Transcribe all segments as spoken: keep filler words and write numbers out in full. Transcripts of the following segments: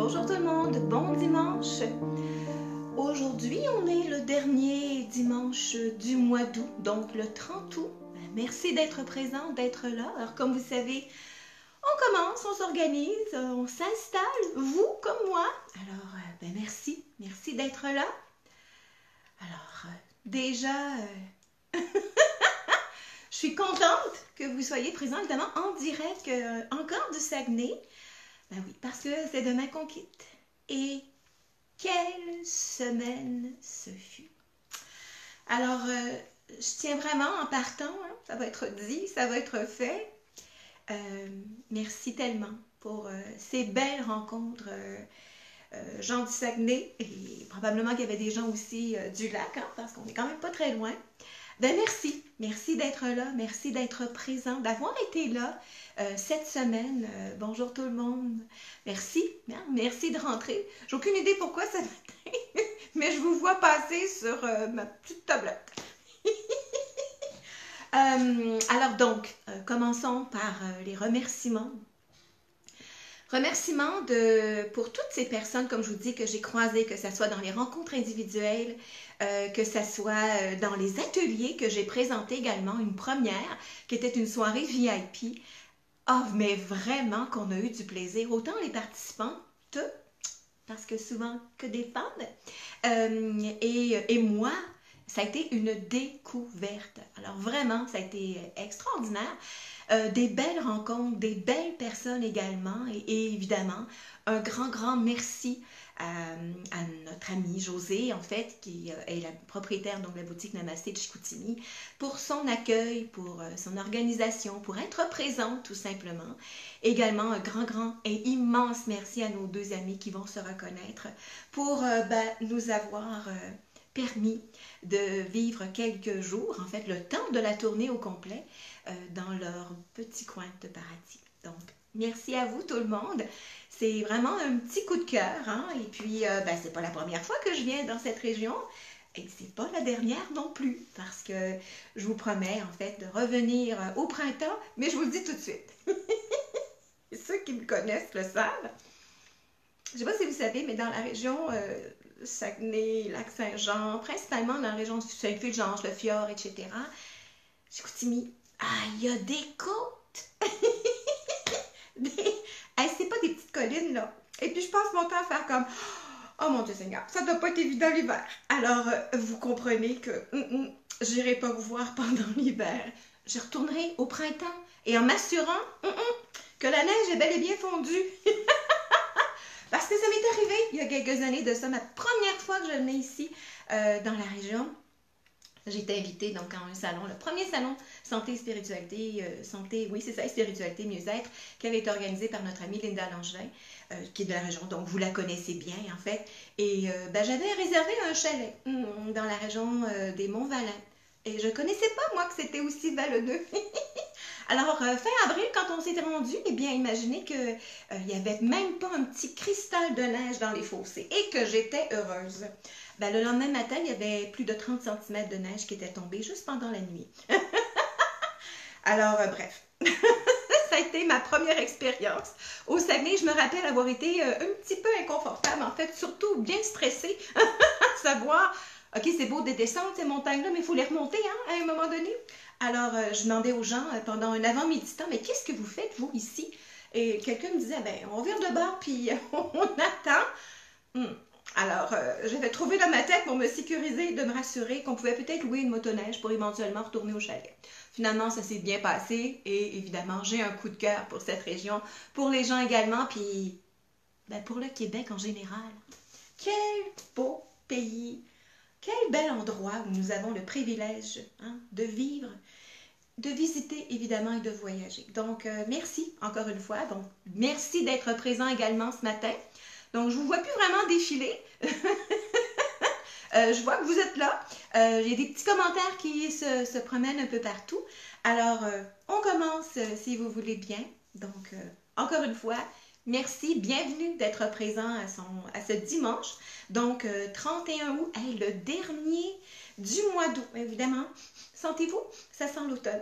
Bonjour tout le monde, bon dimanche. Aujourd'hui, on est le dernier dimanche du mois d'août, donc le trente août. Merci d'être présent, d'être là. Alors comme vous savez, on commence, on s'organise, on s'installe, vous comme moi. Alors, ben merci, merci d'être là. Alors, euh, déjà, euh, je suis contente que vous soyez présents, évidemment, en direct, euh, encore du Saguenay. Ben oui, parce que c'est demain qu'on quitte. Et quelle semaine ce fut. Alors, euh, je tiens vraiment en partant, hein, ça va être dit, ça va être fait. Euh, merci tellement pour euh, ces belles rencontres. Euh, euh, gens du Saguenay, et probablement qu'il y avait des gens aussi euh, du lac, hein, parce qu'on n'est quand même pas très loin. Ben merci, merci d'être là, merci d'être présent, d'avoir été là euh, cette semaine. Euh, bonjour tout le monde, merci, hein, merci de rentrer. J'ai aucune idée pourquoi ce matin, mais je vous vois passer sur euh, ma petite tablette. euh, alors donc, euh, commençons par euh, les remerciements. Remerciements de, pour toutes ces personnes, comme je vous dis, que j'ai croisées, que ce soit dans les rencontres individuelles, euh, que ce soit euh, dans les ateliers que j'ai présenté également, une première, qui était une soirée V I P. Ah, oh, mais vraiment qu'on a eu du plaisir, autant les participants, tout, parce que souvent que des femmes, euh, et, et moi, ça a été une découverte. Alors vraiment, ça a été extraordinaire. Euh, des belles rencontres, des belles personnes également. Et, et évidemment, un grand, grand merci à, à notre amie Josée, en fait, qui est la propriétaire donc, de la boutique Namasté de Chicoutimi, pour son accueil, pour son organisation, pour être présente tout simplement. Également, un grand, grand et immense merci à nos deux amis qui vont se reconnaître pour euh, ben, nous avoir... Euh, permis de vivre quelques jours, en fait le temps de la tournée au complet, euh, dans leur petit coin de paradis. Donc, merci à vous tout le monde. C'est vraiment un petit coup de cœur, hein? Et puis, euh, ben, c'est pas la première fois que je viens dans cette région, et c'est pas la dernière non plus, parce que je vous promets, en fait, de revenir au printemps, mais je vous le dis tout de suite. Ceux qui me connaissent le savent. Je ne sais pas si vous savez, mais dans la région euh, Saguenay, Lac-Saint-Jean, principalement dans la région du Saint-Fulgence, le Fjord, et cetera, Chicoutimi, ah, il y a des côtes! des... hey, c'est pas des petites collines, là. Et puis, je passe mon temps à faire comme, oh mon Dieu Seigneur, ça doit pas être évident l'hiver. Alors, euh, vous comprenez que mm, mm, j'irai pas vous voir pendant l'hiver. Je retournerai au printemps et en m'assurant mm, mm, que la neige est bel et bien fondue. Parce que ça m'est arrivé il y a quelques années de ça, ma première fois que je venais ici euh, dans la région. J'ai été invitée donc à un salon, le premier salon santé et spiritualité, euh, santé, oui c'est ça, spiritualité, mieux-être, qui avait été organisé par notre amie Linda Langevin, euh, qui est de la région, donc vous la connaissez bien en fait. Et euh, ben, j'avais réservé un chalet mm, dans la région euh, des Monts-Valin. Et je ne connaissais pas moi que c'était aussi vallonneux. Alors, euh, fin avril, quand on s'était rendu, eh bien, imaginez qu'il euh, n'y avait même pas un petit cristal de neige dans les fossés et que j'étais heureuse. Ben, le lendemain matin, il y avait plus de trente centimètres de neige qui était tombée juste pendant la nuit. Alors, euh, bref, ça a été ma première expérience. Au Saguenay, je me rappelle avoir été euh, un petit peu inconfortable, en fait, surtout bien stressée, à savoir... OK, c'est beau de descendre ces montagnes-là, mais il faut les remonter hein, à un moment donné. Alors, euh, je demandais aux gens euh, pendant un avant-midi temps, mais qu'est-ce que vous faites, vous, ici? Et quelqu'un me disait, ben, on vire de bord, puis on attend. Hmm. Alors, euh, j'avais trouvé dans ma tête pour me sécuriser, de me rassurer qu'on pouvait peut-être louer une motoneige pour éventuellement retourner au chalet. Finalement, ça s'est bien passé et évidemment, j'ai un coup de cœur pour cette région, pour les gens également, puis ben, pour le Québec en général. Quel beau pays! Quel bel endroit où nous avons le privilège hein, de vivre, de visiter évidemment et de voyager. Donc, euh, merci encore une fois. Donc, merci d'être présent également ce matin. Donc, je ne vous vois plus vraiment défiler. euh, je vois que vous êtes là. Euh, il y a des petits commentaires qui se, se promènent un peu partout. Alors, euh, on commence euh, si vous voulez bien. Donc, euh, encore une fois, merci, bienvenue d'être présent à, son, à ce dimanche. Donc, euh, trente et un août, hey, le dernier du mois d'août, évidemment. Sentez-vous? Ça sent l'automne.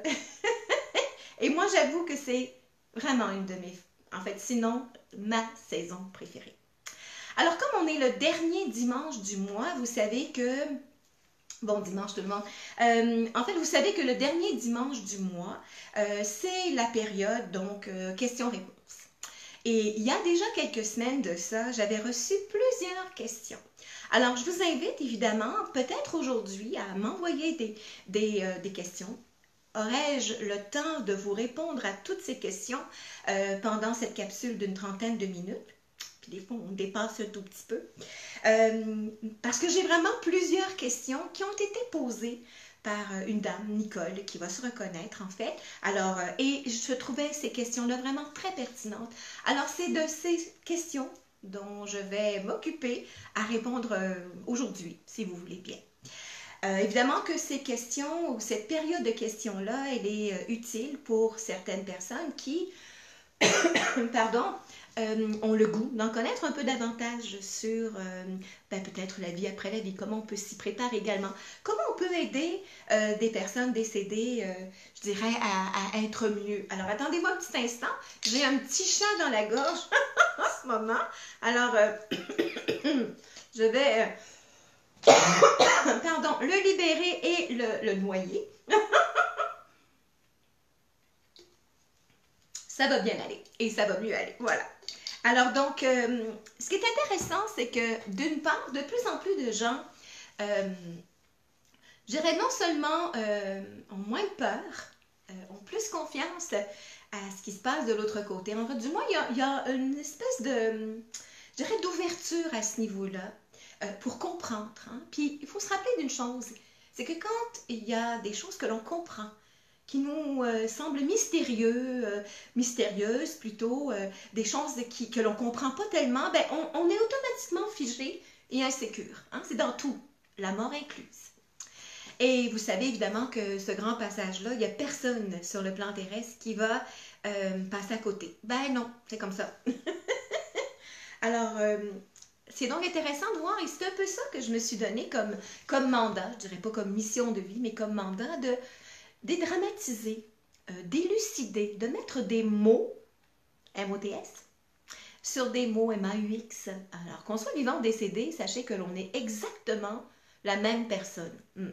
Et moi, j'avoue que c'est vraiment une de mes... En fait, sinon, ma saison préférée. Alors, comme on est le dernier dimanche du mois, vous savez que... Bon dimanche tout le monde. Euh, en fait, vous savez que le dernier dimanche du mois, euh, c'est la période, donc, euh, questions-réponses. Et il y a déjà quelques semaines de ça, j'avais reçu plusieurs questions. Alors, je vous invite évidemment, peut-être aujourd'hui, à m'envoyer des, des, euh, des questions. Aurais-je le temps de vous répondre à toutes ces questions euh, pendant cette capsule d'une trentaine de minutes? Puis des fois, on dépasse un tout petit peu. Euh, parce que j'ai vraiment plusieurs questions qui ont été posées par une dame, Nicole, qui va se reconnaître en fait. Alors, euh, et je trouvais ces questions-là vraiment très pertinentes. Alors, c'est de ces questions dont je vais m'occuper à répondre euh, aujourd'hui, si vous voulez bien. Euh, évidemment que ces questions, ou cette période de questions-là, elle est euh, utile pour certaines personnes qui, pardon, euh, ont le goût d'en connaître un peu davantage sur euh, ben, peut-être la vie après la vie, comment on peut s'y préparer également, comment on peut aider euh, des personnes décédées, euh, je dirais, à, à être mieux. Alors, attendez-moi un petit instant, j'ai un petit chat dans la gorge en ce moment, alors euh, je vais... Euh, pardon, le libérer et le, le noyer. Ça va bien aller et ça va mieux aller. Voilà. Alors donc, euh, ce qui est intéressant, c'est que d'une part, de plus en plus de gens, euh, je dirais non seulement euh, ont moins peur, euh, ont plus confiance à ce qui se passe de l'autre côté. En fait, du moins, il y a, il y a une espèce de, je dirais, d'ouverture à ce niveau-là. Euh, pour comprendre. Hein? Puis, il faut se rappeler d'une chose, c'est que quand il y a des choses que l'on comprend, qui nous euh, semblent mystérieux, euh, mystérieuses plutôt, euh, des choses qui, que l'on ne comprend pas tellement, ben, on, on est automatiquement figé et insécure. Hein? C'est dans tout, la mort incluse. Et vous savez évidemment que ce grand passage-là, il n'y a personne sur le plan terrestre qui va euh, passer à côté. Ben non, c'est comme ça. Alors... Euh, c'est donc intéressant de voir, et c'est un peu ça que je me suis donné comme, comme mandat, je dirais pas comme mission de vie, mais comme mandat de dédramatiser, euh, d'élucider, de mettre des mots, M O T S, sur des mots M A U X. Alors qu'on soit vivant ou décédé, sachez que l'on est exactement la même personne. Hmm.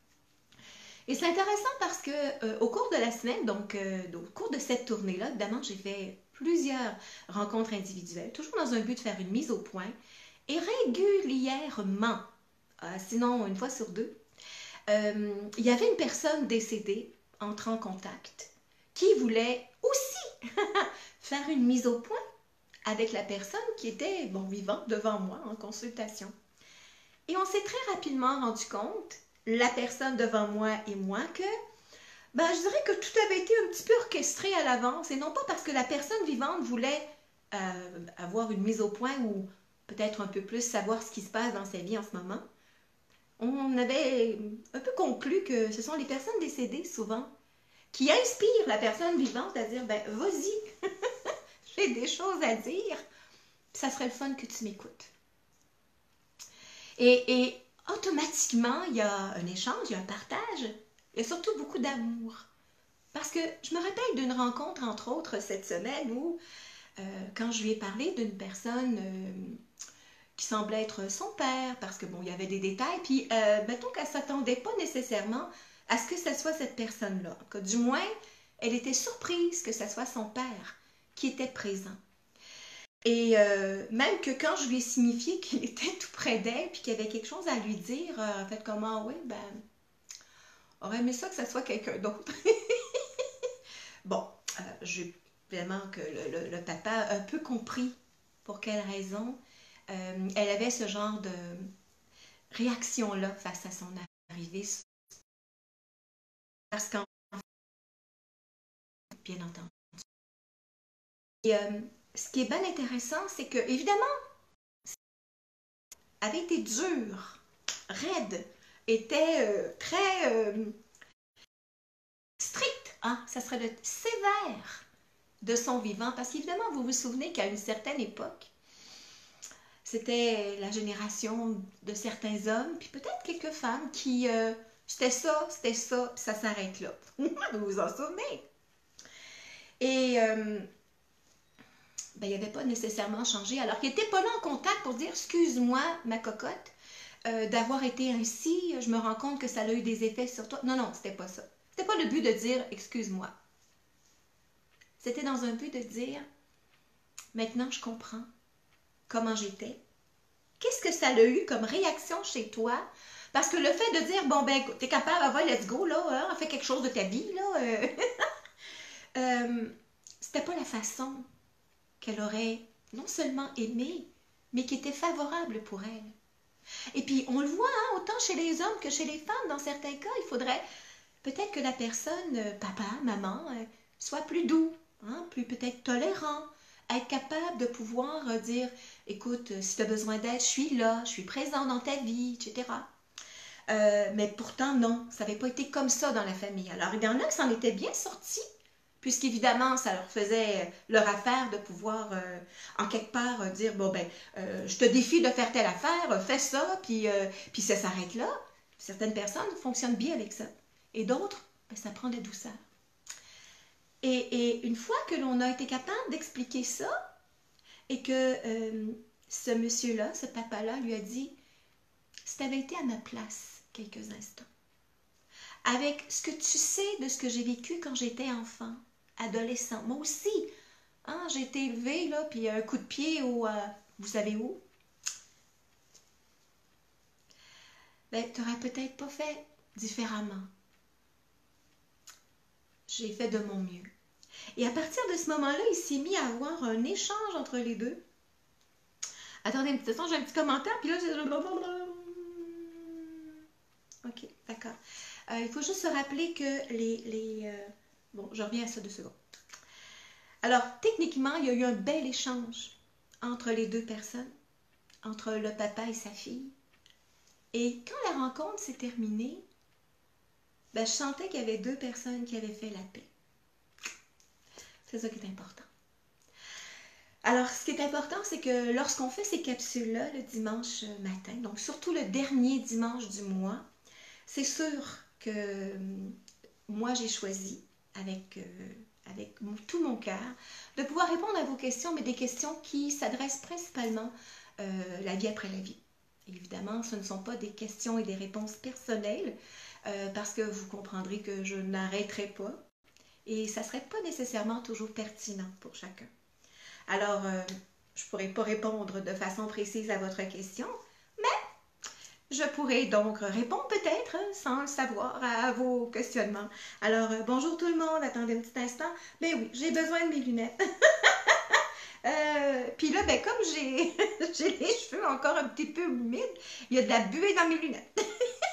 Et c'est intéressant parce que euh, au cours de la semaine, donc euh, au cours de cette tournée-là, évidemment, j'ai fait plusieurs rencontres individuelles, toujours dans un but de faire une mise au point. Et régulièrement, euh, sinon une fois sur deux, euh, il y avait une personne décédée entrant en contact qui voulait aussi faire une mise au point avec la personne qui était bon, vivante devant moi en consultation. Et on s'est très rapidement rendu compte, la personne devant moi et moi, que ben, je dirais que tout avait été un petit peu orchestré à l'avance, et non pas parce que la personne vivante voulait euh, avoir une mise au point ou peut-être un peu plus savoir ce qui se passe dans sa vie en ce moment. On avait un peu conclu que ce sont les personnes décédées souvent qui inspirent la personne vivante à dire, ben vas-y, j'ai des choses à dire, ça serait le fun que tu m'écoutes. Et, et automatiquement, il y a un échange, il y a un partage, il y a surtout beaucoup d'amour. Parce que je me rappelle d'une rencontre, entre autres, cette semaine où, euh, quand je lui ai parlé d'une personne euh, qui semblait être son père, parce que bon, il y avait des détails, puis euh, mettons qu'elle ne s'attendait pas nécessairement à ce que ce soit cette personne-là. Que du moins, elle était surprise que ce soit son père qui était présent. Et euh, même que quand je lui ai signifié qu'il était tout près d'elle, puis qu'il y avait quelque chose à lui dire, euh, en fait, comment, oui, ben, aurait aimé ça que ce soit quelqu'un d'autre. Bon, euh, j'ai vraiment que le, le, le papa a un peu compris pour quelle raison euh, elle avait ce genre de réaction-là face à son arrivée. Parce qu'en bien entendu. Et euh, ce qui est bien intéressant, c'est que, évidemment, avait été dur, raide, était euh, très euh, strict, hein? Ça serait le sévère de son vivant, parce qu'évidemment, vous vous souvenez qu'à une certaine époque, c'était la génération de certains hommes, puis peut-être quelques femmes qui, euh, c'était ça, c'était ça, puis ça s'arrête là. Vous vous en souvenez? Et, euh, ben, il n'avait pas nécessairement changé, alors qu'il n'était pas là en contact pour dire « Excuse-moi, ma cocotte, euh, d'avoir été ainsi, je me rends compte que ça a eu des effets sur toi. » Non, non, c'était pas ça. C'était pas le but de dire « Excuse-moi ». C'était dans un but de dire « Maintenant, je comprends comment j'étais. Qu'est-ce que ça a eu comme réaction chez toi? » Parce que le fait de dire « Bon, ben, écoute, t'es capable, va, let's go, là, hein, fais quelque chose de ta vie, là. Euh, » euh, c'était pas la façon qu'elle aurait non seulement aimé, mais qui était favorable pour elle. Et puis, on le voit, hein, autant chez les hommes que chez les femmes, dans certains cas, il faudrait peut-être que la personne, euh, papa, maman, euh, soit plus doux, hein, plus peut-être tolérant, être capable de pouvoir euh, dire, écoute, euh, si tu as besoin d'aide, je suis là, je suis présent dans ta vie, et cetera. Euh, mais pourtant, non, ça n'avait pas été comme ça dans la famille. Alors, il y en a qui s'en étaient bien sortis, puisqu'évidemment, ça leur faisait leur affaire de pouvoir, euh, en quelque part, euh, dire, bon, ben, euh, je te défie de faire telle affaire, euh, fais ça, puis, euh, puis ça s'arrête là. Certaines personnes fonctionnent bien avec ça. Et d'autres, ben, ça prend de la douceur. Et, et une fois que l'on a été capable d'expliquer ça, et que euh, ce monsieur-là, ce papa-là, lui a dit, si tu avais été à ma place quelques instants, avec ce que tu sais de ce que j'ai vécu quand j'étais enfant, adolescent. Moi aussi, hein, j'ai été élevée, là, puis un coup de pied au... Euh, vous savez où? Ben, tu n'aurais peut-être pas fait différemment. J'ai fait de mon mieux. Et à partir de ce moment-là, il s'est mis à avoir un échange entre les deux. Attendez un petit instant, j'ai un petit commentaire, puis là, j'ai... Ok, d'accord. Euh, il faut juste se rappeler que les... les euh... Bon, je reviens à ça deux secondes. Alors, techniquement, il y a eu un bel échange entre les deux personnes, entre le papa et sa fille. Et quand la rencontre s'est terminée, ben, je sentais qu'il y avait deux personnes qui avaient fait la paix. C'est ça qui est important. Alors, ce qui est important, c'est que lorsqu'on fait ces capsules-là le dimanche matin, donc surtout le dernier dimanche du mois, c'est sûr que moi, j'ai choisi avec, euh, avec tout mon cœur de pouvoir répondre à vos questions, mais des questions qui s'adressent principalement euh, la vie après la vie. Évidemment, ce ne sont pas des questions et des réponses personnelles, euh, parce que vous comprendrez que je n'arrêterai pas et ça ne serait pas nécessairement toujours pertinent pour chacun. Alors, euh, je ne pourrais pas répondre de façon précise à votre question, mais je pourrais donc répondre peut-être, sans le savoir, à vos questionnements. Alors, euh, bonjour tout le monde, attendez un petit instant. Ben oui, j'ai besoin de mes lunettes. euh, Puis là, ben comme j'ai les cheveux encore un petit peu humides, il y a de la buée dans mes lunettes.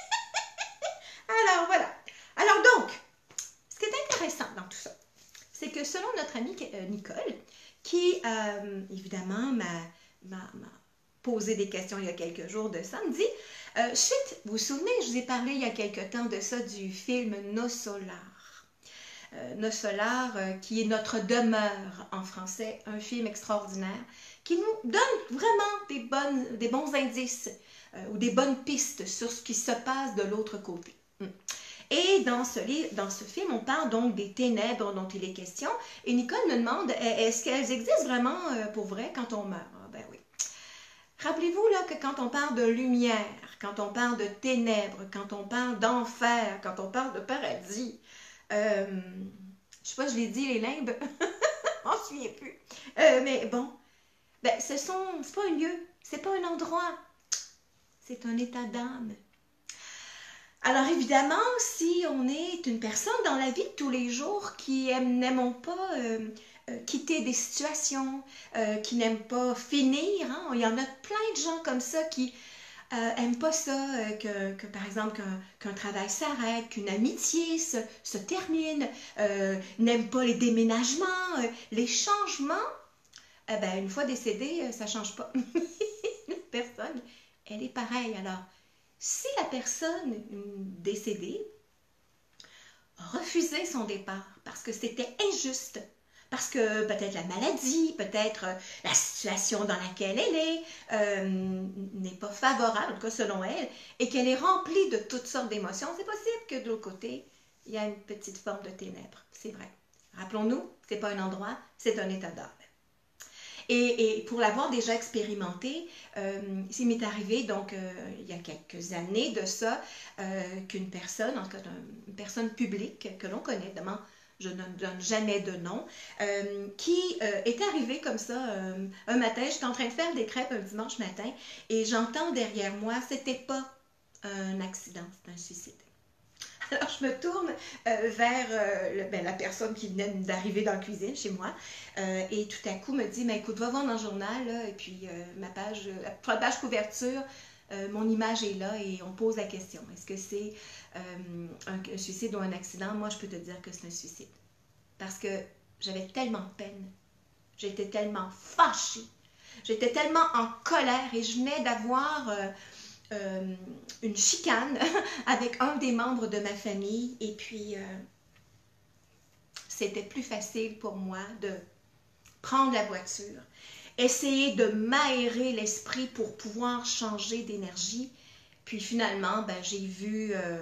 Alors, voilà. Alors donc, ce qui est intéressant dans tout ça, c'est que selon notre amie euh, Nicole, qui, euh, évidemment, m'a posé des questions il y a quelques jours de ça, me dit, euh, chut, vous vous souvenez, je vous ai parlé il y a quelques temps de ça, du film Nos Solars. Euh, Nos Solars, euh, qui est Notre demeure en français, un film extraordinaire, qui nous donne vraiment des, bonnes, des bons indices euh, ou des bonnes pistes sur ce qui se passe de l'autre côté. Hum. Et dans ce, dans ce film, on parle donc des ténèbres dont il est question. Et Nicole me demande, est-ce qu'elles existent vraiment pour vrai quand on meurt? Ah, ben oui. Rappelez-vous là que quand on parle de lumière, quand on parle de ténèbres, quand on parle d'enfer, quand on parle de paradis, euh, je sais pas, je l'ai dit, les limbes, je m'en souviens plus. Euh, mais bon, ben, ce sont, c'est pas un lieu, c'est pas un endroit, c'est un état d'âme. Alors évidemment, si on est une personne dans la vie de tous les jours qui n'aimons pas euh, euh, quitter des situations, euh, qui n'aiment pas finir, hein, il y en a plein de gens comme ça qui euh, aiment pas ça, euh, que, que par exemple qu'un qu'un travail s'arrête, qu'une amitié se, se termine, euh, n'aiment pas les déménagements, euh, les changements. Eh ben, une fois décédée, ça ne change pas. La personne, elle est pareille. Alors, si la personne décédée a refusé son départ parce que c'était injuste, parce que peut-être la maladie, peut-être la situation dans laquelle elle est euh, n'est pas favorable, en tout cas selon elle, et qu'elle est remplie de toutes sortes d'émotions, c'est possible que de l'autre côté, il y a une petite forme de ténèbres. C'est vrai. Rappelons-nous, ce n'est pas un endroit, c'est un état d'âme. Et, et pour l'avoir déjà expérimenté, euh, il m'est arrivé, donc, euh, il y a quelques années de ça, euh, qu'une personne, en tout cas une personne publique que l'on connaît, évidemment, je ne donne jamais de nom, euh, qui euh, est arrivée comme ça euh, un matin. J'étais en train de faire des crêpes un dimanche matin et j'entends derrière moi, c'était pas un accident, c'est un suicide. Alors, je me tourne euh, vers euh, le, ben, la personne qui venait d'arriver dans la cuisine chez moi euh, et tout à coup me dit, mais écoute, va voir dans le journal, là, et puis euh, ma page, euh, la page couverture, euh, mon image est là et on pose la question. Est-ce que c'est euh, un, un suicide ou un accident? Moi, je peux te dire que c'est un suicide. Parce que j'avais tellement de peine, j'étais tellement fâchée, j'étais tellement en colère et je venais d'avoir... Euh, Euh, une chicane avec un des membres de ma famille et puis euh, c'était plus facile pour moi de prendre la voiture, essayer de m'aérer l'esprit pour pouvoir changer d'énergie. Puis finalement, ben, j'ai vu euh,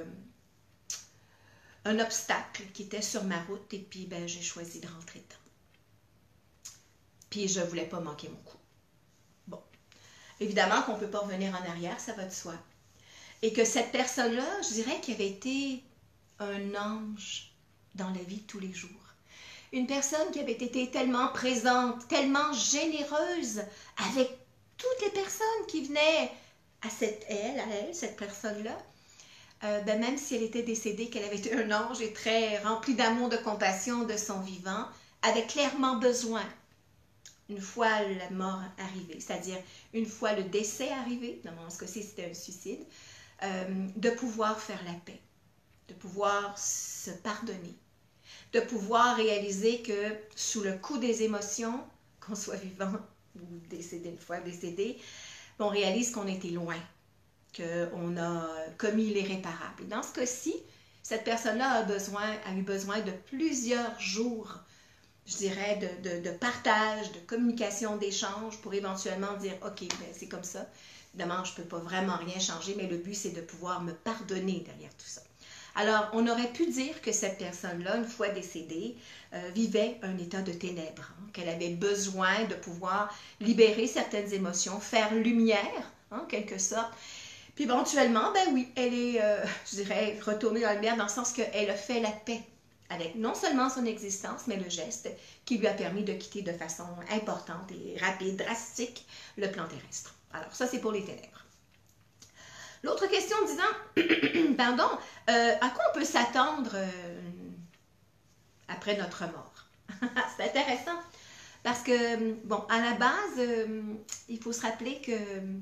un obstacle qui était sur ma route et puis ben, j'ai choisi de rentrer dedans. Puis je ne voulais pas manquer mon coup. Bon. Évidemment qu'on ne peut pas revenir en arrière, ça va de soi. Et que cette personne-là, je dirais qu'elle avait été un ange dans la vie de tous les jours. Une personne qui avait été tellement présente, tellement généreuse avec toutes les personnes qui venaient à cette elle, à elle, cette personne-là. Euh, ben même si elle était décédée, qu'elle avait été un ange et très remplie d'amour, de compassion de son vivant, avait clairement besoin, une fois la mort arrivée, c'est-à-dire une fois le décès arrivé, dans ce cas-ci c'était un suicide, euh, de pouvoir faire la paix, de pouvoir se pardonner, de pouvoir réaliser que sous le coup des émotions, qu'on soit vivant ou décédé, une fois décédé, on réalise qu'on était loin, qu'on a commis l'irréparable. Et dans ce cas-ci, cette personne-là a, besoin, a eu besoin de plusieurs jours, je dirais, de, de, de partage, de communication, d'échange pour éventuellement dire « Ok, ben c'est comme ça. Évidemment, je ne peux pas vraiment rien changer, mais le but, c'est de pouvoir me pardonner derrière tout ça. » Alors, on aurait pu dire que cette personne-là, une fois décédée, euh, vivait un état de ténèbres, hein, qu'elle avait besoin de pouvoir libérer certaines émotions, faire lumière, hein, en quelque sorte. Puis éventuellement, ben oui, elle est, euh, je dirais, retournée dans le lumière dans le sens qu'elle a fait la paix avec non seulement son existence, mais le geste qui lui a permis de quitter de façon importante et rapide, drastique, le plan terrestre. Alors, ça, c'est pour les ténèbres. L'autre question disant, pardon, euh, à quoi on peut s'attendre euh, après notre mort? C'est intéressant, parce que, bon, à la base, euh, il faut se rappeler que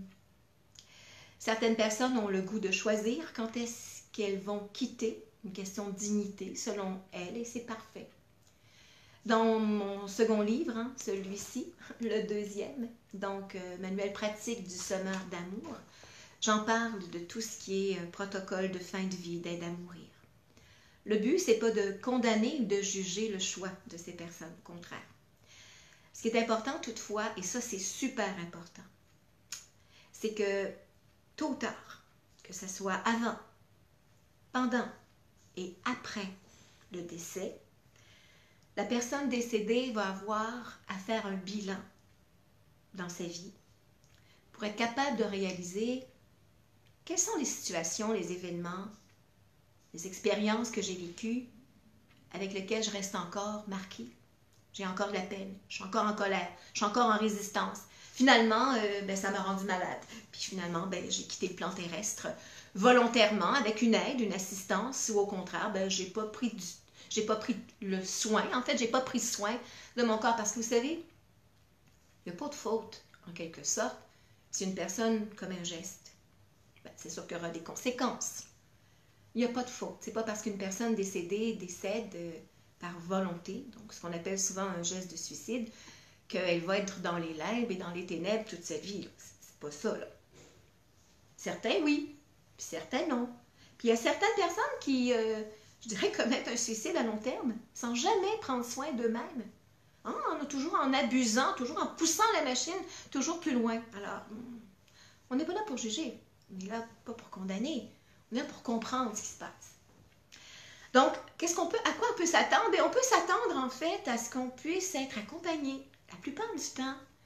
certaines personnes ont le goût de choisir quand est-ce qu'elles vont quitter. Une question de dignité, selon elle, et c'est parfait. Dans mon second livre, hein, celui-ci, le deuxième, donc euh, Manuel pratique du semeur d'amour, j'en parle de tout ce qui est euh, protocole de fin de vie, d'aide à mourir. Le but, c'est pas de condamner ou de juger le choix de ces personnes, au contraire. Ce qui est important toutefois, et ça c'est super important, c'est que tôt ou tard, que ce soit avant, pendant et après le décès, la personne décédée va avoir à faire un bilan dans sa vie pour être capable de réaliser quelles sont les situations, les événements, les expériences que j'ai vécues avec lesquelles je reste encore marquée. J'ai encore de la peine, je suis encore en colère, je suis encore en résistance. Finalement, euh, ben, ça m'a rendu malade. Puis finalement, ben, j'ai quitté le plan terrestre volontairement, avec une aide, une assistance, ou au contraire, ben, j'ai pas pris du, j'ai pas pris le soin. En fait, j'ai pas pris soin de mon corps parce que vous savez, il n'y a pas de faute, en quelque sorte, si une personne commet un geste. Ben, c'est sûr qu'il y aura des conséquences. Il n'y a pas de faute. C'est pas parce qu'une personne décédée décède euh, par volonté, donc ce qu'on appelle souvent un geste de suicide, qu'elle va être dans les limbes et dans les ténèbres toute sa vie. C'est pas ça, là. Certains, oui. Puis certains, non. Puis il y a certaines personnes qui, euh, je dirais, commettent un suicide à long terme sans jamais prendre soin d'eux-mêmes. Hein? On a toujours en abusant, toujours en poussant la machine, toujours plus loin. Alors, on n'est pas là pour juger. On est là pas pour condamner. On est là pour comprendre ce qui se passe. Donc, qu'est-ce qu'on peut, à quoi on peut s'attendre? Et on peut s'attendre, en fait, à ce qu'on puisse être accompagné la plupart du temps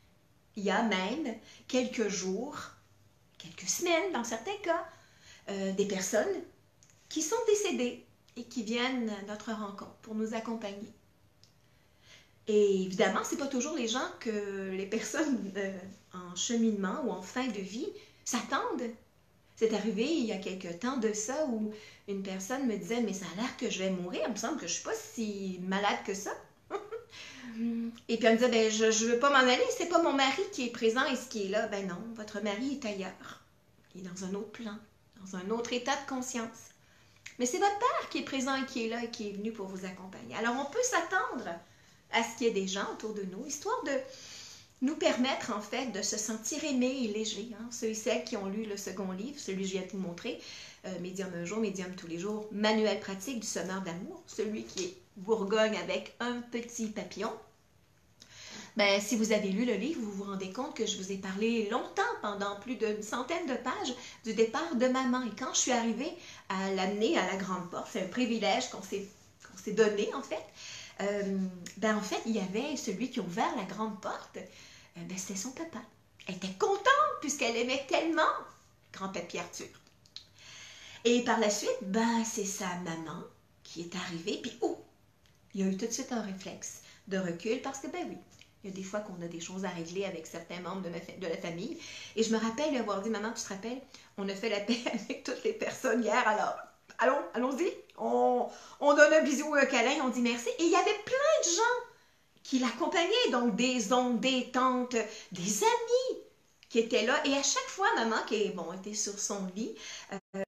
il y a même quelques jours, quelques semaines dans certains cas, euh, des personnes qui sont décédées et qui viennent à notre rencontre pour nous accompagner. Et évidemment, ce n'est pas toujours les gens que les personnes euh, en cheminement ou en fin de vie s'attendent. C'est arrivé il y a quelque temps de ça où une personne me disait « Mais ça a l'air que je vais mourir, il me semble que je ne suis pas si malade que ça. » Et puis elle me disait ben, « Je ne veux pas m'en aller, c'est pas mon mari qui est présent et ce qui est là. » Ben non, votre mari est ailleurs. Il est dans un autre plan, dans un autre état de conscience. Mais c'est votre père qui est présent et qui est là et qui est venu pour vous accompagner. Alors on peut s'attendre à ce qu'il y ait des gens autour de nous, histoire de nous permettre en fait de se sentir aimés et légers. Hein? Ceux et celles qui ont lu le second livre, celui que je viens de vous montrer, euh, Médium un jour, Médium tous les jours, manuel pratique du semeur d'amour, celui qui est Bourgogne avec un petit papillon. Ben, si vous avez lu le livre, vous vous rendez compte que je vous ai parlé longtemps, pendant plus d'une centaine de pages, du départ de maman. Et quand je suis arrivée à l'amener à la grande porte, c'est un privilège qu'on s'est qu'on s'est donné en fait, euh, ben en fait, il y avait celui qui a ouvert la grande porte, euh, ben, c'était son papa. Elle était contente puisqu'elle aimait tellement grand-papy Arthur. Et par la suite, ben, c'est sa maman qui est arrivée, puis oh, il y a eu tout de suite un réflexe de recul parce que, ben oui, il y a des fois qu'on a des choses à régler avec certains membres de, ma de la famille. Et je me rappelle lui avoir dit, maman, tu te rappelles, on a fait la paix avec toutes les personnes hier, alors allons, allons-y, on, on donne un bisou ou un câlin, on dit merci. Et il y avait plein de gens qui l'accompagnaient, donc des oncles, des tantes, des amis qui étaient là. Et à chaque fois, maman, qui bon, était sur son lit, euh,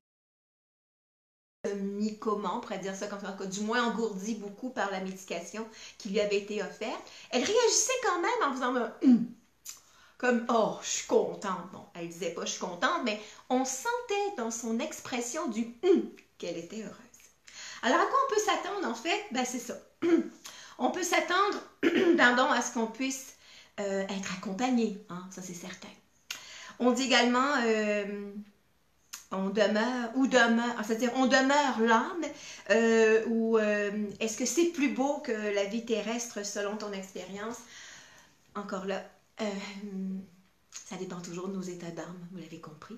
mis comment, on pourrait dire ça comme ça, du moins engourdie beaucoup par la médication qui lui avait été offerte, elle réagissait quand même en faisant un hum, comme oh, je suis contente. Bon, elle disait pas je suis contente, mais on sentait dans son expression du hum qu'elle était heureuse. Alors à quoi on peut s'attendre en fait? Ben c'est ça. On peut s'attendre, pardon, à ce qu'on puisse euh, être accompagné, hein, ça c'est certain. On dit également euh, on demeure, ou demeure, c'est-à-dire on demeure l'âme, euh, ou euh, est-ce que c'est plus beau que la vie terrestre selon ton expérience? Encore là, euh, ça dépend toujours de nos états d'âme, vous l'avez compris.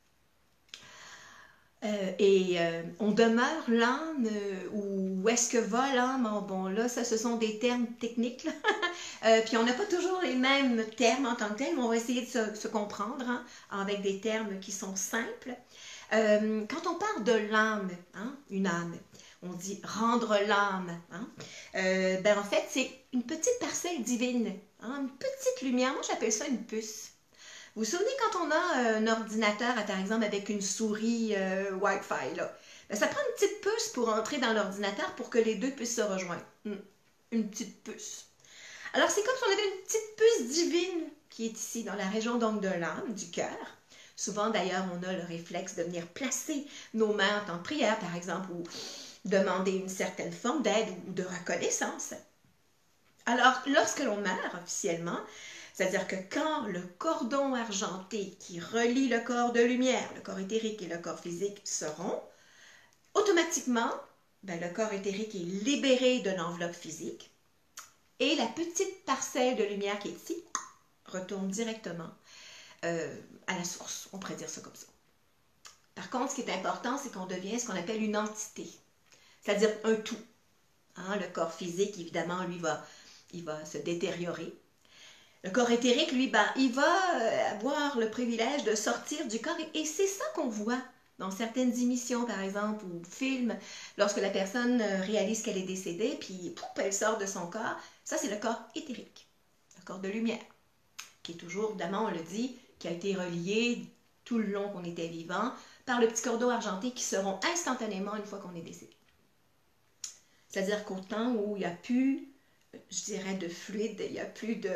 Euh, et euh, on demeure l'âme, euh, ou où est-ce que va l'âme? Oh, bon là, ça ce sont des termes techniques, là. euh, puis on n'a pas toujours les mêmes termes en tant que tels, mais on va essayer de se, se comprendre hein, avec des termes qui sont simples. Euh, quand on parle de l'âme, hein, une âme, on dit rendre l'âme. Hein, euh, ben en fait, c'est une petite parcelle divine, hein, une petite lumière. Moi, j'appelle ça une puce. Vous vous souvenez quand on a un ordinateur, par exemple, avec une souris euh, Wi-Fi, là, ben, ça prend une petite puce pour entrer dans l'ordinateur pour que les deux puissent se rejoindre. Une petite puce. Alors, c'est comme si on avait une petite puce divine qui est ici, dans la région donc de l'âme, du cœur. Souvent, d'ailleurs, on a le réflexe de venir placer nos mains en temps de prière, par exemple, ou demander une certaine forme d'aide ou de reconnaissance. Alors, lorsque l'on meurt officiellement, c'est-à-dire que quand le cordon argenté qui relie le corps de lumière, le corps éthérique et le corps physique seront, automatiquement, ben, le corps éthérique est libéré de l'enveloppe physique et la petite parcelle de lumière qui est ici retourne directement euh, à la source, on pourrait dire ça comme ça. Par contre, ce qui est important, c'est qu'on devient ce qu'on appelle une entité, c'est-à-dire un tout. Hein, le corps physique, évidemment, lui, va, il va se détériorer. Le corps éthérique, lui, ben, il va avoir le privilège de sortir du corps. Et c'est ça qu'on voit dans certaines émissions, par exemple, ou films, lorsque la personne réalise qu'elle est décédée, puis pouf, elle sort de son corps. Ça, c'est le corps éthérique, le corps de lumière, qui est toujours, évidemment, on le dit, qui a été relié tout le long qu'on était vivant par le petit cordon argenté qui seront instantanément une fois qu'on est décédé. C'est-à-dire qu'au temps où il n'y a plus, je dirais, de fluide, il n'y a plus de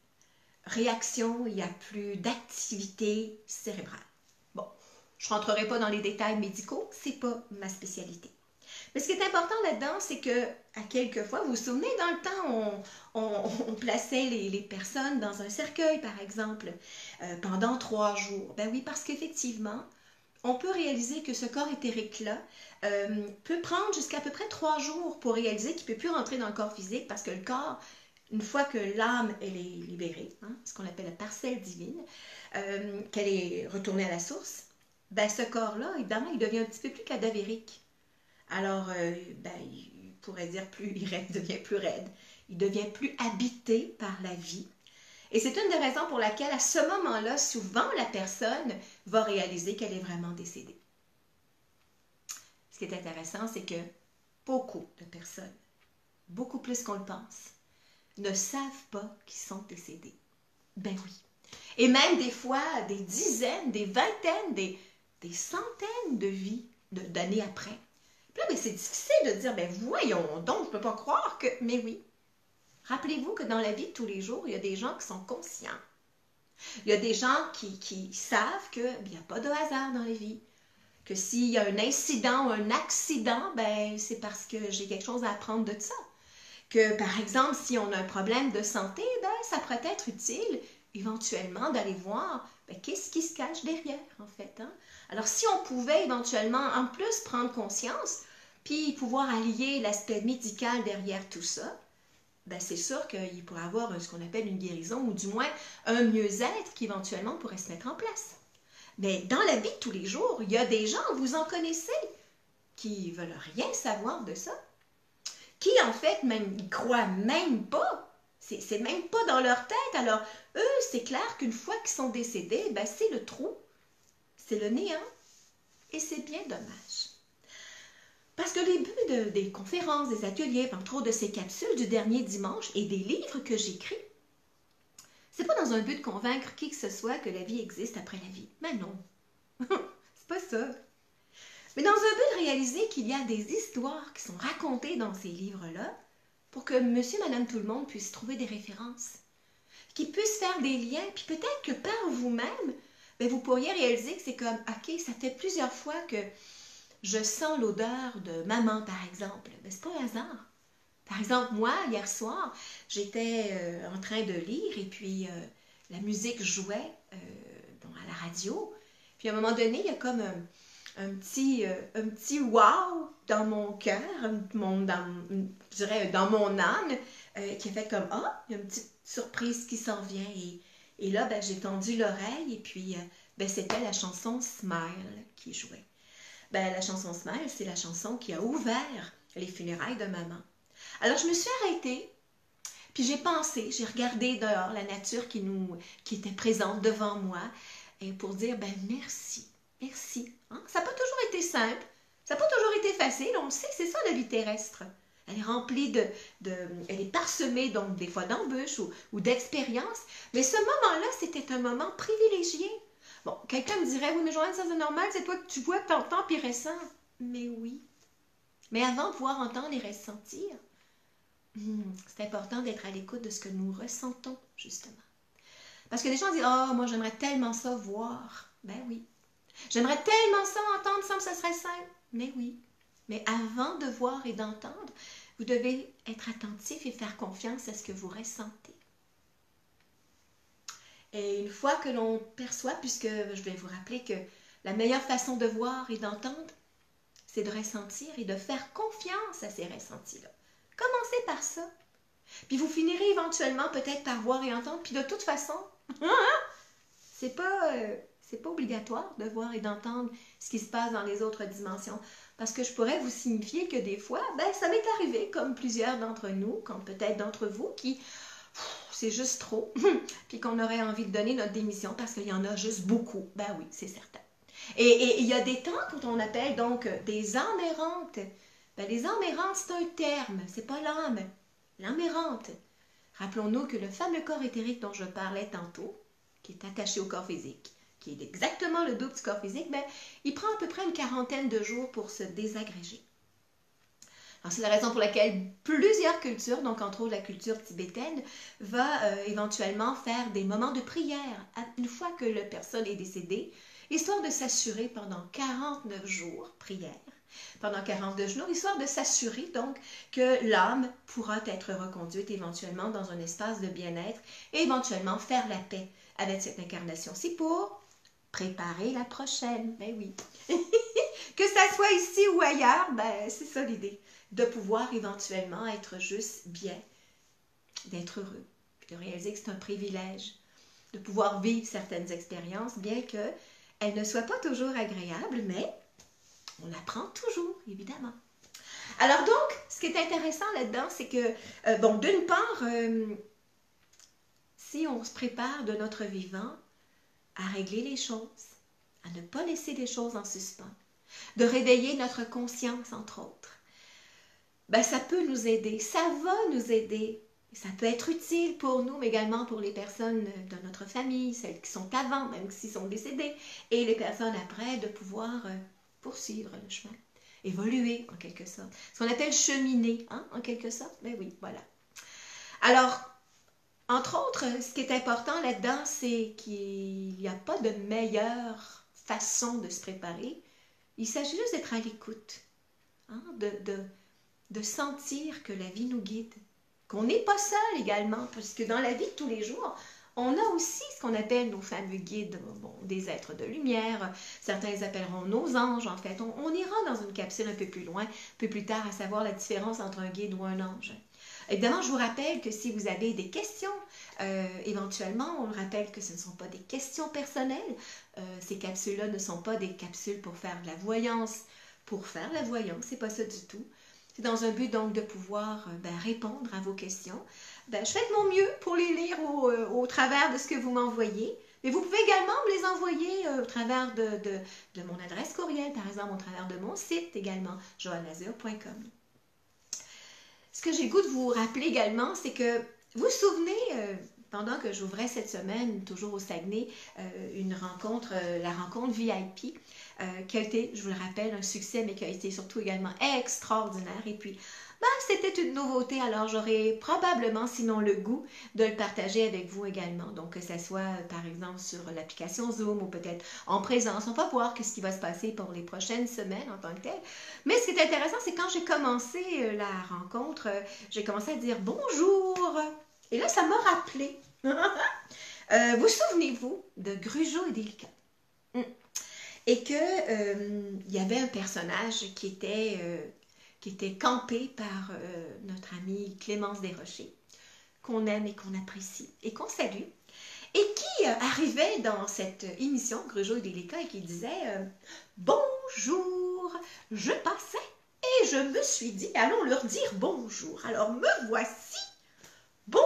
réaction, il n'y a plus d'activité cérébrale. Bon, je ne rentrerai pas dans les détails médicaux, ce n'est pas ma spécialité. Mais ce qui est important là-dedans, c'est que, à quelques fois, vous vous souvenez, dans le temps, on, on, on plaçait les, les personnes dans un cercueil, par exemple, euh, pendant trois jours. Ben oui, parce qu'effectivement, on peut réaliser que ce corps éthérique-là euh, peut prendre jusqu'à peu près trois jours pour réaliser qu'il ne peut plus rentrer dans le corps physique parce que le corps une fois que l'âme, elle est libérée, hein, ce qu'on appelle la parcelle divine, euh, qu'elle est retournée à la source, ben ce corps-là, évidemment, il devient un petit peu plus cadavérique. Alors, euh, ben, il pourrait dire plus, il devient plus raide, il devient plus habité par la vie. Et c'est une des raisons pour laquelle, à ce moment-là, souvent, la personne va réaliser qu'elle est vraiment décédée. Ce qui est intéressant, c'est que beaucoup de personnes, beaucoup plus qu'on le pense, ne savent pas qu'ils sont décédés. Ben oui. Et même des fois, des dizaines, des vingtaines, des, des centaines de vies, d'années après. Puis là, ben, c'est difficile de dire, ben voyons donc, je ne peux pas croire que... Mais oui. Rappelez-vous que dans la vie de tous les jours, il y a des gens qui sont conscients. Il y a des gens qui, qui savent qu'il n'y a pas de hasard dans la vie. Que s'il y a un incident ou un accident, ben c'est parce que j'ai quelque chose à apprendre de ça. Que, par exemple, si on a un problème de santé, ben, ça pourrait être utile, éventuellement, d'aller voir ben, qu'est-ce qui se cache derrière, en fait. Hein? Alors, si on pouvait éventuellement, en plus, prendre conscience, puis pouvoir allier l'aspect médical derrière tout ça, ben, c'est sûr qu'il pourrait y avoir ce qu'on appelle une guérison, ou du moins un mieux-être qui, éventuellement, pourrait se mettre en place. Mais dans la vie de tous les jours, il y a des gens, vous en connaissez, qui ne veulent rien savoir de ça. Qui, en fait, même, ils croient même pas. C'est même pas dans leur tête. Alors, eux, c'est clair qu'une fois qu'ils sont décédés, ben, c'est le trou, c'est le néant. Et c'est bien dommage. Parce que les buts de, des conférences, des ateliers, entre autres de ces capsules du dernier dimanche et des livres que j'écris, c'est pas dans un but de convaincre qui que ce soit que la vie existe après la vie. Mais non. C'est pas ça. Mais dans un but de réaliser qu'il y a des histoires qui sont racontées dans ces livres-là pour que monsieur, madame, tout le monde puisse trouver des références, qu'ils puissent faire des liens, puis peut-être que par vous-même, ben, vous pourriez réaliser que c'est comme, OK, ça fait plusieurs fois que je sens l'odeur de maman, par exemple. Ben, c'est pas un hasard. Par exemple, moi, hier soir, j'étais euh, en train de lire et puis euh, la musique jouait euh, bon, à la radio. Puis à un moment donné, il y a comme un... Un petit, euh, un petit wow dans mon cœur, mon, dans, je dirais dans mon âme, euh, qui a fait comme, ah, il y a une petite surprise qui s'en vient. Et, et là, ben, j'ai tendu l'oreille et puis euh, ben, c'était la chanson Smile qui jouait. Ben, la chanson Smile, c'est la chanson qui a ouvert les funérailles de maman. Alors, je me suis arrêtée, puis j'ai pensé, j'ai regardé dehors la nature qui, nous, qui était présente devant moi et pour dire, ben merci. Merci. Hein? Ça n'a pas toujours été simple, ça n'a pas toujours été facile, on le sait, c'est ça la vie terrestre. Elle est remplie de, de elle est parsemée donc des fois d'embûches ou, ou d'expériences, mais ce moment-là, c'était un moment privilégié. Bon, quelqu'un me dirait, oui, mais Joanne, ça c'est normal, c'est toi que tu vois, que tu entends puis ressens. Mais oui. Mais avant de pouvoir entendre et ressentir, hmm, c'est important d'être à l'écoute de ce que nous ressentons, justement. Parce que les gens disent, oh, moi j'aimerais tellement ça voir. Ben oui. J'aimerais tellement ça entendre, ça me ça serait simple. Mais oui. Mais avant de voir et d'entendre, vous devez être attentif et faire confiance à ce que vous ressentez. Et une fois que l'on perçoit, puisque je vais vous rappeler que la meilleure façon de voir et d'entendre, c'est de ressentir et de faire confiance à ces ressentis-là. Commencez par ça. Puis vous finirez éventuellement peut-être par voir et entendre. Puis de toute façon, c'est pas... Euh, C'est pas obligatoire de voir et d'entendre ce qui se passe dans les autres dimensions. Parce que je pourrais vous signifier que des fois, ben, ça m'est arrivé, comme plusieurs d'entre nous, comme peut-être d'entre vous, qui, c'est juste trop, puis qu'on aurait envie de donner notre démission parce qu'il y en a juste beaucoup. Ben oui, c'est certain. Et il y a des temps quand on appelle donc des âmes errantes. Ben, les âmes errantes, c'est un terme, c'est pas l'âme. L'âme errante. Rappelons-nous que le fameux corps éthérique dont je parlais tantôt, qui est attaché au corps physique, qui est exactement le double du corps physique, ben, il prend à peu près une quarantaine de jours pour se désagréger. Alors, c'est la raison pour laquelle plusieurs cultures, donc entre autres la culture tibétaine, va euh, éventuellement faire des moments de prière une fois que la personne est décédée, histoire de s'assurer pendant quarante-neuf jours, prière, pendant quarante-deux jours, histoire de s'assurer donc que l'âme pourra être reconduite éventuellement dans un espace de bien-être et éventuellement faire la paix avec cette incarnation-ci pour préparer la prochaine. Ben oui. Que ça soit ici ou ailleurs, ben c'est ça l'idée. De pouvoir éventuellement être juste bien d'être heureux, puis de réaliser que c'est un privilège de pouvoir vivre certaines expériences, bien qu'elles ne soient pas toujours agréables, mais on apprend toujours, évidemment. Alors donc, ce qui est intéressant là-dedans, c'est que, euh, bon, d'une part, euh, si on se prépare de notre vivant à régler les choses, à ne pas laisser les choses en suspens, de réveiller notre conscience, entre autres, ben, ça peut nous aider, ça va nous aider. Ça peut être utile pour nous, mais également pour les personnes de notre famille, celles qui sont avant, même s'ils sont décédés, et les personnes après, de pouvoir euh, poursuivre le chemin, évoluer en quelque sorte. Ce qu'on appelle cheminer, hein, en quelque sorte. Mais oui, voilà. Alors, entre autres, ce qui est important là-dedans, c'est qu'il n'y a pas de meilleure façon de se préparer. Il s'agit juste d'être à l'écoute, hein, de, de, de sentir que la vie nous guide, qu'on n'est pas seul également, parce que dans la vie de tous les jours, on a aussi ce qu'on appelle nos fameux guides, bon, des êtres de lumière, certains les appelleront nos anges, en fait. On, on ira dans une capsule un peu plus loin, un peu plus tard, à savoir la différence entre un guide ou un ange. Évidemment, je vous rappelle que si vous avez des questions, euh, éventuellement, on le rappelle que ce ne sont pas des questions personnelles. Euh, ces capsules-là ne sont pas des capsules pour faire de la voyance, pour faire la voyance, c'est pas ça du tout. C'est dans un but donc de pouvoir ben, répondre à vos questions. Ben, je fais de mon mieux pour les lire au, euh, au travers de ce que vous m'envoyez. Mais vous pouvez également me les envoyer euh, au travers de, de, de mon adresse courriel, par exemple, au travers de mon site également, joanne lazur point com. Ce que j'ai le goût de vous rappeler également, c'est que vous vous souvenez, euh, pendant que j'ouvrais cette semaine, toujours au Saguenay, euh, une rencontre, euh, la rencontre V I P, euh, qui a été, je vous le rappelle, un succès, mais qui a été surtout également extraordinaire. Et puis, ben, c'était une nouveauté, alors j'aurais probablement, sinon le goût, de le partager avec vous également. Donc, que ce soit, par exemple, sur l'application Zoom ou peut-être en présence. On va voir ce qui va se passer pour les prochaines semaines en tant que tel. Mais ce qui est intéressant, c'est quand j'ai commencé la rencontre, j'ai commencé à dire bonjour. Et là, ça m'a rappelé. euh, vous souvenez-vous de Grugeot et Délicat? Mm. Et qu'il euh, y avait un personnage qui était, euh, qui était campé par euh, notre amie Clémence Desrochers, qu'on aime et qu'on apprécie et qu'on salue, et qui euh, arrivait dans cette émission Grugeot et Délicat et qui disait euh, « Bonjour, je passais et je me suis dit, allons leur dire bonjour. Alors me voici, bonjour. »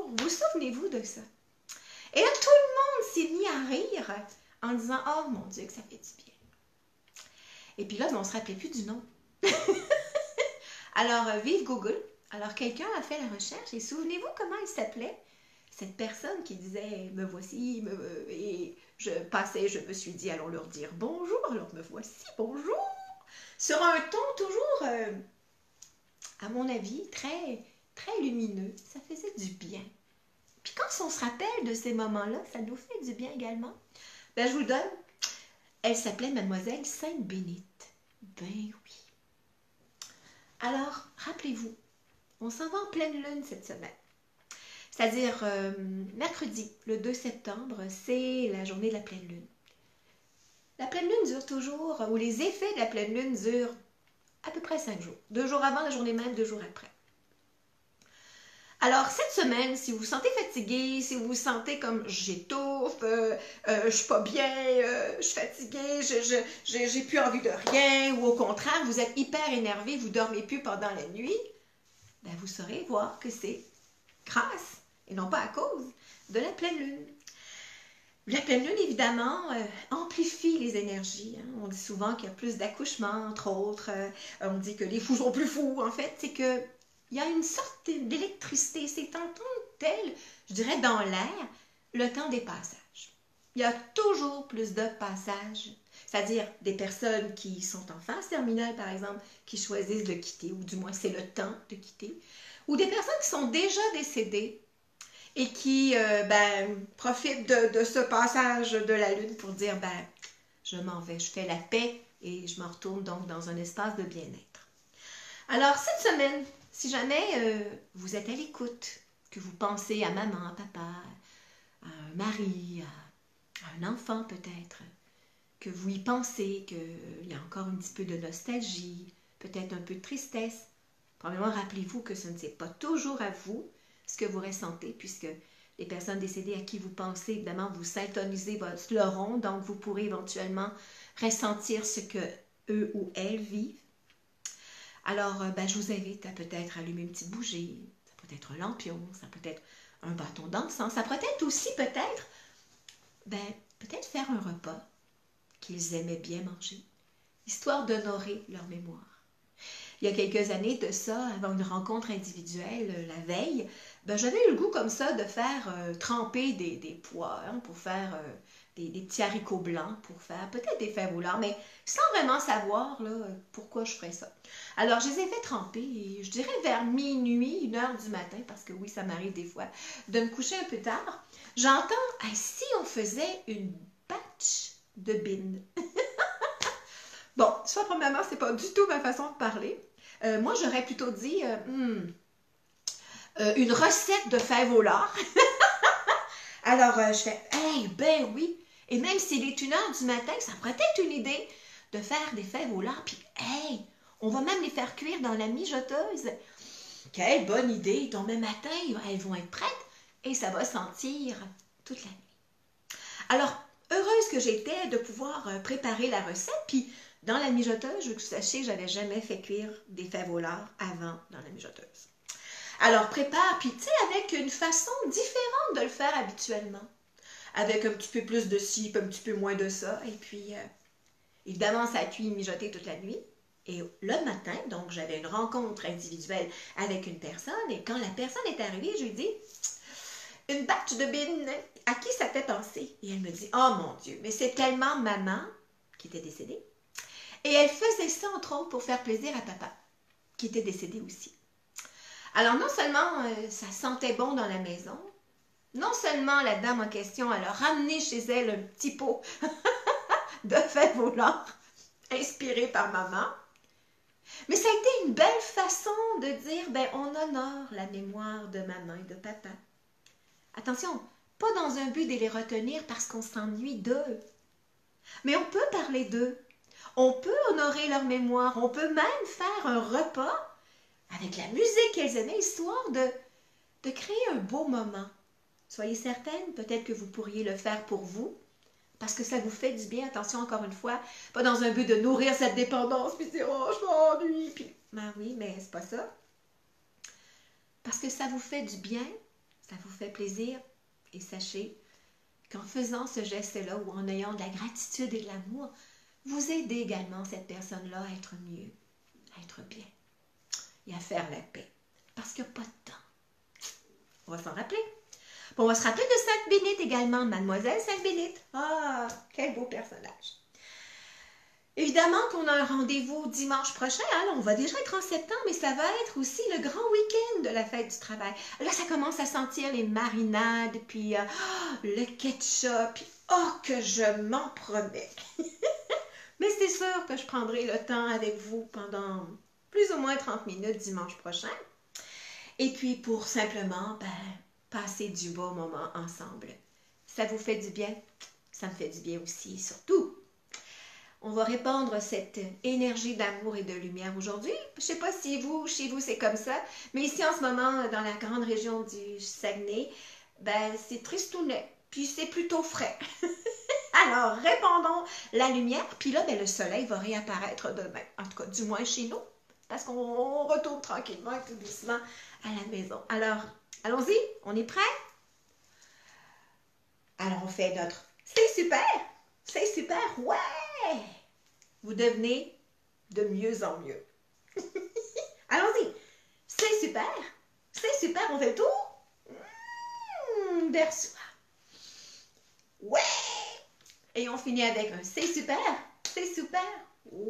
Vous souvenez-vous de ça? Et là, tout le monde s'est mis à rire en disant « Oh mon Dieu, que ça fait du bien. » Et puis là, on ne se rappelait plus du nom. Alors, euh, vive Google. Alors, quelqu'un a fait la recherche et souvenez-vous comment il s'appelait? Cette personne qui disait « Me voici, me... » et je passais, je me suis dit « Allons leur dire bonjour. » Alors, me voici, bonjour. Sur un ton toujours, euh, à mon avis, très, très lumineux. Ça faisait du bien. Puis quand on se rappelle de ces moments-là, ça nous fait du bien également. Ben, je vous le donne. Elle s'appelait Mademoiselle Sainte-Bénite. Ben oui. Alors, rappelez-vous, on s'en va en pleine lune cette semaine. C'est-à-dire, euh, mercredi, le deux septembre, c'est la journée de la pleine lune. La pleine lune dure toujours, ou les effets de la pleine lune durent à peu près cinq jours. Deux jours avant la journée même, deux jours après. Alors, cette semaine, si vous vous sentez fatigué, si vous vous sentez comme j'étouffe, euh, euh, je suis pas bien, euh, je suis fatiguée, je, je, je, j'ai plus envie de rien, ou au contraire, vous êtes hyper énervé, vous dormez plus pendant la nuit, ben vous saurez voir que c'est grâce, et non pas à cause, de la pleine lune. La pleine lune, évidemment, euh, amplifie les énergies. Hein. On dit souvent qu'il y a plus d'accouchements, entre autres. Euh, on dit que les fous sont plus fous. En fait, c'est que il y a une sorte d'électricité. C'est en tant que tel, je dirais, dans l'air, le temps des passages. Il y a toujours plus de passages. C'est-à-dire des personnes qui sont en phase terminale, par exemple, qui choisissent de quitter, ou du moins c'est le temps de quitter. Ou des personnes qui sont déjà décédées, et qui euh, ben, profitent de, de ce passage de la lune pour dire ben, je m'en vais, je fais la paix et je me retourne donc dans un espace de bien-être. Alors, cette semaine, si jamais euh, vous êtes à l'écoute, que vous pensez à maman, à papa, à un mari, à, à un enfant peut-être, que vous y pensez, qu'il y a encore un petit peu de nostalgie, peut-être un peu de tristesse, premièrement, rappelez-vous que ce ne c'est pas toujours à vous ce que vous ressentez, puisque les personnes décédées à qui vous pensez, évidemment, vous syntonisez votre fleuron, donc vous pourrez éventuellement ressentir ce que eux ou elles vivent. Alors, ben, je vous invite à peut-être allumer une petite bougie, ça peut être un lampion, ça peut être un bâton d'encens, ça peut être aussi peut-être, ben, peut-être faire un repas qu'ils aimaient bien manger, histoire d'honorer leur mémoire. Il y a quelques années de ça, avant une rencontre individuelle la veille, ben, j'avais eu le goût comme ça de faire euh, tremper des, des pois hein, pour faire euh, des, des petits haricots blancs, pour faire peut-être des fèves au lard, mais sans vraiment savoir là, pourquoi je ferais ça. Alors, je les ai fait tremper, et je dirais vers minuit, une heure du matin, parce que oui, ça m'arrive des fois de me coucher un peu tard. J'entends, ah, si on faisait une batch de bines. Bon, soit premièrement, c'est pas du tout ma façon de parler. Euh, moi, j'aurais plutôt dit euh, hmm, euh, une recette de fèves au lard. Alors, euh, je fais, hey, ben oui. Et même s'il est une heure du matin, ça pourrait être une idée de faire des fèves au lard. Puis, hey, on va même les faire cuire dans la mijoteuse. Quelle bonne idée. Demain matin, elles vont être prêtes et ça va sentir toute la nuit. Alors, heureuse que j'étais de pouvoir préparer la recette. Puis, dans la mijoteuse, je veux que vous sachiez, je n'avais jamais fait cuire des fèves au lard avant dans la mijoteuse. Alors, prépare, puis tu sais, avec une façon différente de le faire habituellement. Avec un petit peu plus de ci, un petit peu moins de ça. Et puis, euh, évidemment, ça a cuit mijoté toute la nuit. Et le matin, donc, j'avais une rencontre individuelle avec une personne. Et quand la personne est arrivée, je lui ai dit, une batch de bines, à qui ça fait penser? Et elle me dit, oh mon Dieu, mais c'est tellement maman, qui était décédée. Et elle faisait ça, entre autres, pour faire plaisir à papa, qui était décédé aussi. Alors, non seulement euh, ça sentait bon dans la maison, non seulement la dame en question, elle a ramené chez elle un petit pot de fèves au lard, inspiré par maman, mais ça a été une belle façon de dire, ben, on honore la mémoire de maman et de papa. Attention, pas dans un but de les retenir parce qu'on s'ennuie d'eux, mais on peut parler d'eux. On peut honorer leur mémoire, on peut même faire un repas avec la musique qu'elles aimaient, histoire de, de créer un beau moment. Soyez certaine, peut-être que vous pourriez le faire pour vous, parce que ça vous fait du bien. Attention, encore une fois, pas dans un but de nourrir cette dépendance, puis dire « Oh, je m'ennuie », puis ben oui, mais c'est pas ça. Parce que ça vous fait du bien, ça vous fait plaisir, et sachez qu'en faisant ce geste-là, ou en ayant de la gratitude et de l'amour, vous aidez également cette personne-là à être mieux, à être bien et à faire la paix. Parce qu'il n'y a pas de temps. On va s'en rappeler. Bon, on va se rappeler de Sainte Bénite également, Mademoiselle Sainte Bénite. Ah, quel beau personnage. Évidemment qu'on a un rendez-vous dimanche prochain. Hein, là, on va déjà être en septembre, mais ça va être aussi le grand week-end de la fête du travail. Là, ça commence à sentir les marinades, puis euh, oh, le ketchup, puis oh, que je m'en promets. Mais c'est sûr que je prendrai le temps avec vous pendant plus ou moins trente minutes dimanche prochain. Et puis pour simplement ben, passer du beau moment ensemble. Ça vous fait du bien? Ça me fait du bien aussi. Surtout, on va répandre cette énergie d'amour et de lumière aujourd'hui. Je ne sais pas si vous, chez vous, c'est comme ça, mais ici en ce moment, dans la grande région du Saguenay, ben, c'est tristounet, puis c'est plutôt frais. Alors, répandons la lumière, puis là, ben, le soleil va réapparaître demain, en tout cas, du moins chez nous, parce qu'on retourne tranquillement et tout doucement à la maison. Alors, allons-y, on est prêts? Alors, on fait notre « C'est super! C'est super! Ouais! » Vous devenez de mieux en mieux. Allons-y! C'est super! C'est super! On fait le tour? Mmh, vers soi. Ouais! Et on finit avec un « C'est super! C'est super! Ouais! »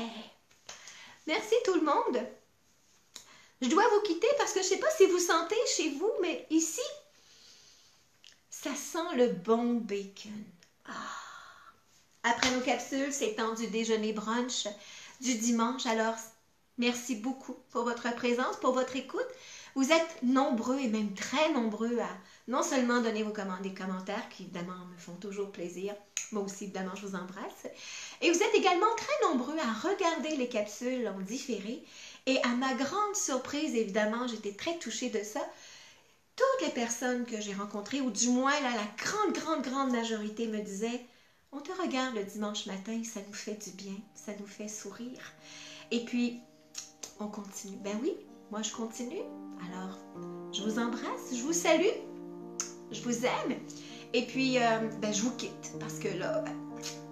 Merci tout le monde! Je dois vous quitter parce que je ne sais pas si vous sentez chez vous, mais ici, ça sent le bon bacon. Ah. Après nos capsules, c'est temps du déjeuner brunch du dimanche. Alors, merci beaucoup pour votre présence, pour votre écoute. Vous êtes nombreux et même très nombreux à non seulement donner vos comm- des commentaires qui évidemment me font toujours plaisir. Moi aussi, évidemment, je vous embrasse. Et vous êtes également très nombreux à regarder les capsules en différé. Et à ma grande surprise, évidemment, j'étais très touchée de ça. toutes les personnes que j'ai rencontrées, ou du moins là, la grande, grande, grande majorité me disaient « On te regarde le dimanche matin, ça nous fait du bien, ça nous fait sourire. » Et puis, on continue. Ben oui, moi je continue. Alors, je vous embrasse, je vous salue, je vous aime. Et puis, euh, ben, je vous quitte parce que là, ben,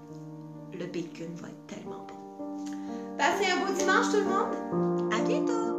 le bacon va être tellement bon. Passez un beau dimanche tout le monde. À bientôt.